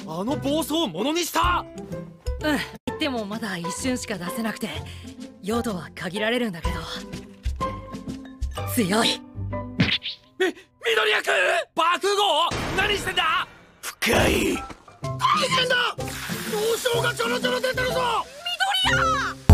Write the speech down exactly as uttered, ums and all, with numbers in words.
あの暴走をものにした。 うん、でもまだ一瞬しか出せなくて用途は限られるんだけど強い。 み緑役爆豪何してんだ。 深い。 大変だ。銅賞がちょろちょろ出てるぞ。 緑谷